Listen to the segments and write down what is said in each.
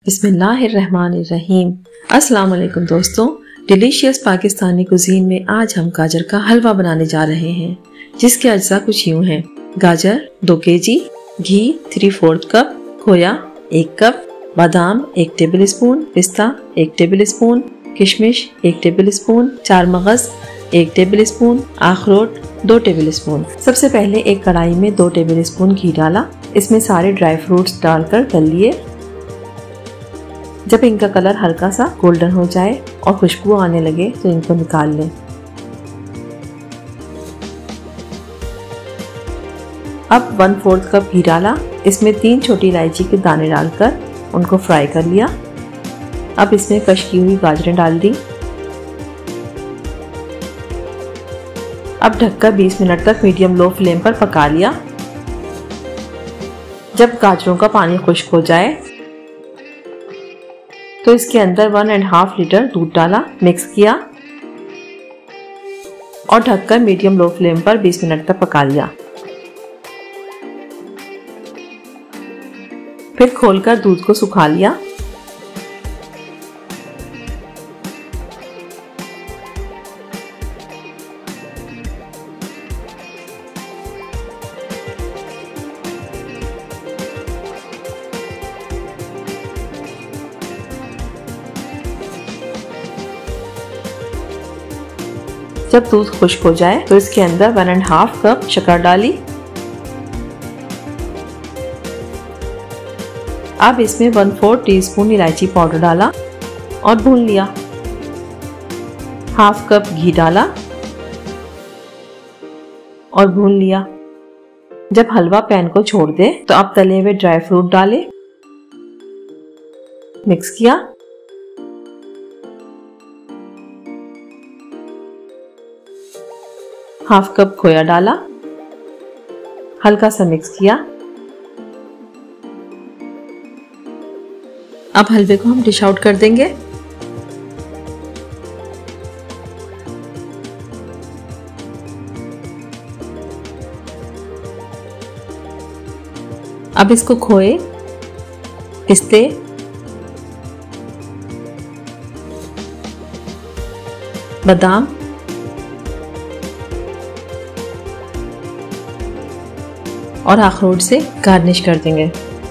बिस्मिल्लाहिर्रहमानिर्रहीम। अस्सलाम वालेकुम दोस्तों, डिलीशियस पाकिस्तानी कुजीन में आज हम गाजर का हलवा बनाने जा रहे हैं, जिसके अज्जा कुछ यूँ हैं। गाजर 2 kg, घी 3/4 कप, खोया 1 कप, बादाम 1 टेबलस्पून, पिस्ता 1 टेबलस्पून, किशमिश 1 टेबलस्पून, 4 मगज 1 टेबलस्पून, अखरोट 2 टेबलस्पून। सबसे पहले एक कढ़ाई में 2 टेबलस्पून घी डाला, इसमें सारे ड्राई फ्रूट्स डालकर तल लिए। जब इनका कलर हल्का सा गोल्डन हो जाए और खुशबू आने लगे तो इनको निकाल लें। अब 1/4 कप घी डाला, इसमें 3 छोटी इलायची के दाने डालकर उनको फ्राई कर लिया। अब इसमें कश की हुई गाजरें डाल दी। अब ढककर 20 मिनट तक मीडियम लो फ्लेम पर पका लिया। जब गाजरों का पानी खुश्क हो जाए तो इसके अंदर 1.5 लीटर दूध डाला, मिक्स किया और ढककर मीडियम लो फ्लेम पर 20 मिनट तक पका लिया। फिर खोलकर दूध को सुखा लिया। जब दूध खुश्क हो जाए तो इसके अंदर 1.5 कप शक्कर डाली। अब इसमें 1/4 टीस्पून इलायची पाउडर डाला और भून लिया। 1/2 कप घी डाला और भून लिया। जब हलवा पैन को छोड़ दे तो अब तले हुए ड्राई फ्रूट डाले, मिक्स किया। हाफ कप खोया डाला, हल्का सा मिक्स किया। अब हलवे को हम डिश आउट कर देंगे। अब इसको खोए, पिस्ते, बादाम और अखरोट से गार्निश कर देंगे।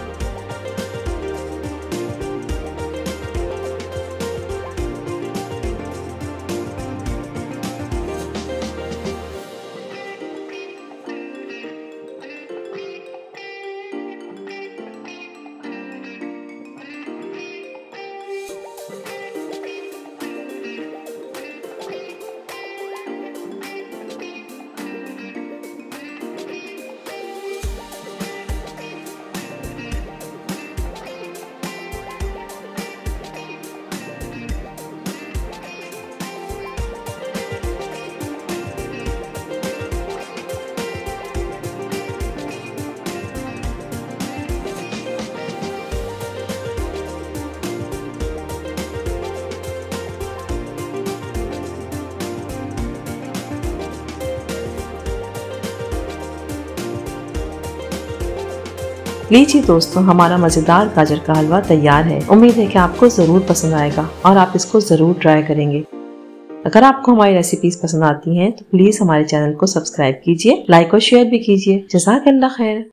लीजिए दोस्तों, हमारा मज़ेदार गाजर का हलवा तैयार है। उम्मीद है कि आपको ज़रूर पसंद आएगा और आप इसको ज़रूर ट्राई करेंगे। अगर आपको हमारी रेसिपीज पसंद आती हैं तो प्लीज़ हमारे चैनल को सब्सक्राइब कीजिए, लाइक और शेयर भी कीजिए। जज़ाकल्लाह खैर।